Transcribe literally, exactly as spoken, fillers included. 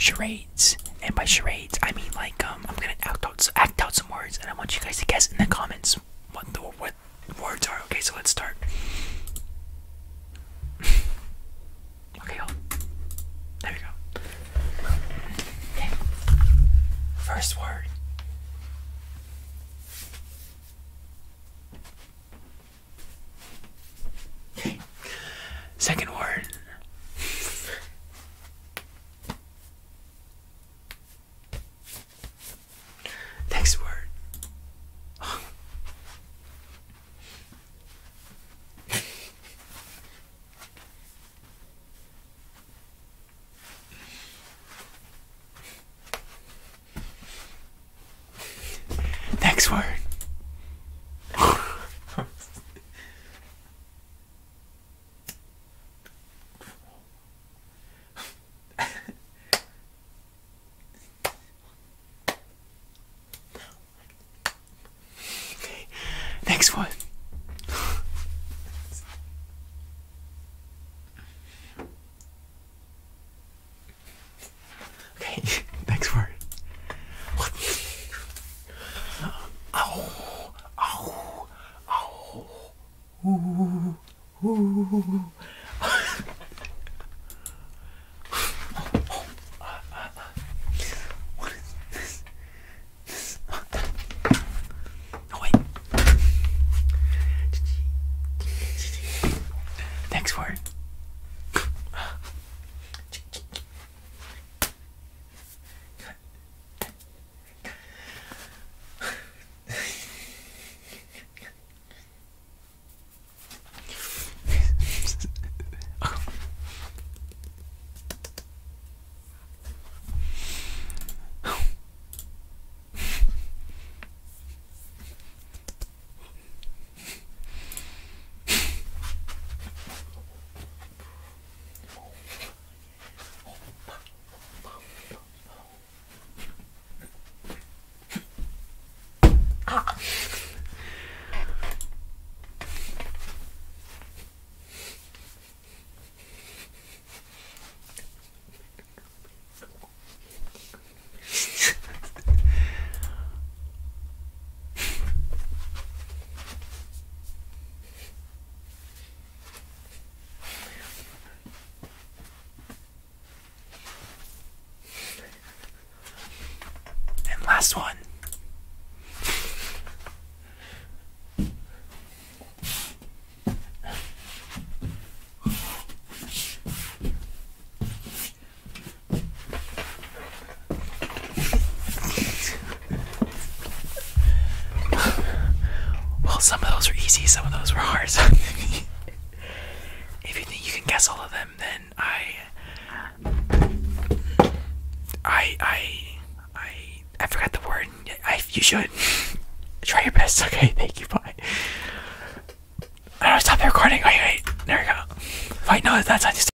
charades, and by charades I mean like um I'm gonna act out act out some words, and I want you guys to guess in the comments what the what words are. Okay, so let's start. Okay, y'all. There we go. Okay. First word. Okay. Second word. Next word. Next word. Okay. Next one. Okay, next word. Ow, ow, ow, ooh, ooh. What is this? This. Oh wait. Next word. Last one. Well, some of those were easy, some of those were hard. So if you think you can guess all of them, then I, I, I. I forgot the word. I, you should try your best. Okay, thank you. Bye. I don't stop the recording. Wait, wait. There we go. Wait, no, that's not just.